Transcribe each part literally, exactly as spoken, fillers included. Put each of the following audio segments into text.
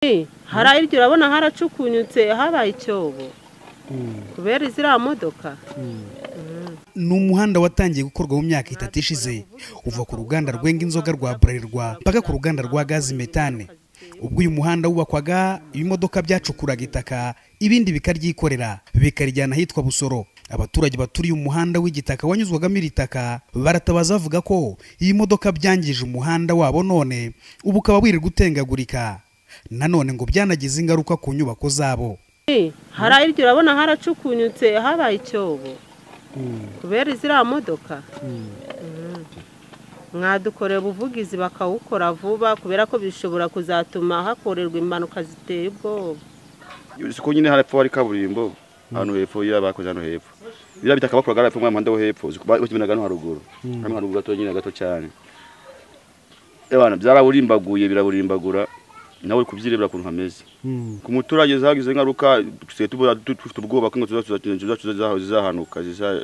hari iryo urabona haracukunyutse habaye icyobo kubera izira modoka. Ni umuhanda watangiye gukorwa mu myaka itatu ishize uva ku ruganda rwenga inzoga rwa Bralirwa mpaka ku ruganda rwa gazi metane. Ubwo uyu muhanda wubakwaga ibimodoka byacukuraga itaka ibindi bikaryikorera bikarijyana hitwa Busoro. Abaturage baturiye umuhanda w'igitaka wanyuzwagamo iritaka baratabaza bavuga ko iyi modoka byangije umuhanda wabo none ubu ukaba wiri gutengagurika. Nanone ngo byanagize ingaruka ku nyubako zabo. Hari iryo urabona haracukunyutse habaye icyobo kubera izira modoka. Mwadukorera ubuvugizi bakawukora vuba kubera ko bishobora kuzatuma hakorerwa impanuka ziteye ubwoba. Siko nyine harapfa ari kaburimbo hano hepfo ya bakoze hano hepfo. Bira bitaka bakora gara hepfo mu muhanda wo hepfo ukibinaga no haruguru. Hano haruguru gato nyine gato cyane. Ebana byaraburimbaguye biraburimbagura nawe kubyirebera kuntu hameze. Ku muturage zagize ingaruka tse tubura dufite ubwoba ko tuzazazaho zizahanuka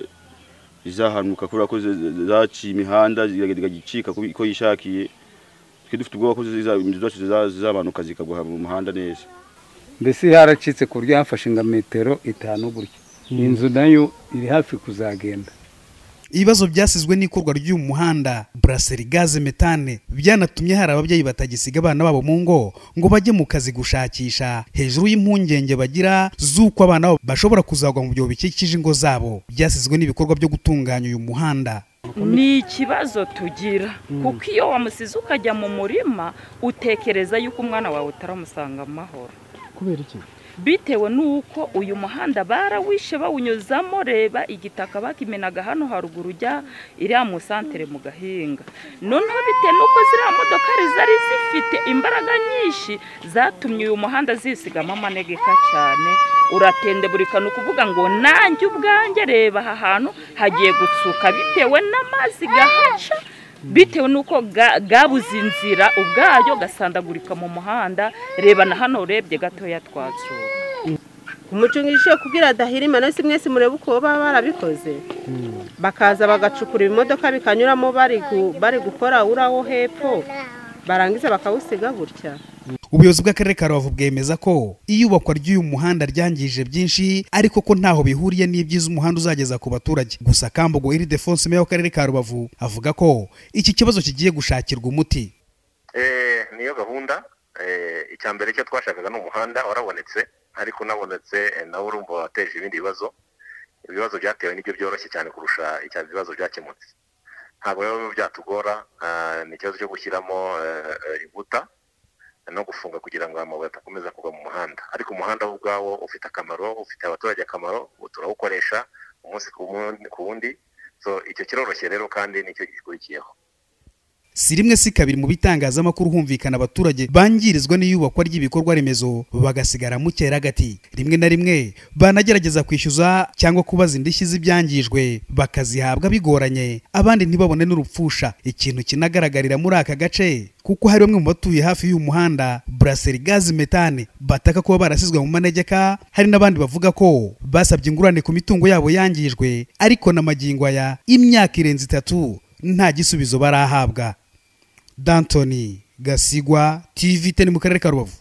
zizahanuka kubera ko zaci imihanda zigagicika ko yishakiye. Twe dufite ubwoba ko zizabanuka zikagwa mu muhanda neza. Mbese yaracitse ku buryo yafashe nga metero itanu gutya. Inzu nayo iri hafi kuzagenda. Ibibazo byasizwe n'ikorwa ry'uyu muhanda Brasserie gaze metane byanatumye hari ababyeyi batagisiga abana babo mu ngo ngo bajye mu kazi gushakisha hejuru y'impungenge bagira zuko abana babo bashobora kuzagwa mu byo bikikije ingo zabo. Byasizwe n'ibikorwa byo gutunganya uyu muhanda. Ni ikibazo tugira kuko iyo wamusize ukajya mu murima utekereza yuko umwana wawe utaramusanga amahoro. Kubera iki? Bitewe nuko uyu muhanda barawishe bawunyuzamo reba igitaka bakimenaga hano haruguru jya iriya mu santere mu Gahinga. Noneho bite nuko ziriya modoka zari zifite imbaraga nyinshi zatumye uyu muhanda zisigama amanegeka cyane uratendeburika no kuvuga ngo nanjye ubwanjye reba aha hantu hagiye gutsuka bitewe n'amazi gahaca bitewe nuko gabuze inzira ubwayo gasandagurika mu muhanda. Reba na hano urebye gato yatwatsuka umucungisho kugira dahirima nasi mwese murebe uko baba barabikoze bakaza bagacukura ibimodoka bikanyuramo bari bari gukora uraho hepfo barangiza bakawusiga gutya. Ubuyobozi bw'akarere ka Rubavu bwemeza ko iyubakwa ry'uyu muhanda ryangije byinshi ariko ko ntaho bihuriye n'ibyiza umuhanda uzageza ku baturage. Gusa Kambogo Ildefonse meya w'akarere ka Rubavu avuga ko iki kibazo kigiye gushakirwa umuti. Eh niyo gahunda eh icyambere cyo twashakaga n'umuhanda warabonetse ariko nabonetse nawe urumva wateje ibindi bibazo. Ibibazo byatewe n'ibyo byoroshye cyane kurusha icya bibazo byakemutse. Ntabwo rero byatugora ni ikibazo cyo gushyiramo inkuta no gufunga kugira ngo amabuye atakomeza kugwa mu muhanda. Ariko umuhanda ubwawo ufite akamaro ufite abaturage akamaro turawukoresha umunsi ku wundi. So icyo kiroroshye rero kandi nicyo gikurikiyeho. Si rimwe si kabiri mu bitangazamakuru humvikana abaturage bangirizwa n'iyubakwa ry'ibikorwa remezo bagasigara mu cyeragati. Rimwe na rimwe banagerageza kwishyuza cyangwa kubaza indishyi z'ibyangijwe bakazihabwa bigoranye abandi ntibabone n'urupfusha. Ikintu kinagaragarira muri aka gace kuko hari bamwe mu batuye hafi y'uyu muhanda Brasserie gaze metane bataka kuba barasizwe mu manegeka. Hari n'abandi bavuga ko basabye ingurane ku mitungo yabo yangijwe ariko na magingo aya imyaka irenze itatu nta gisubizo barahabwa. D'Antoni Gasigwa T V ten mu karere ka Rubavu.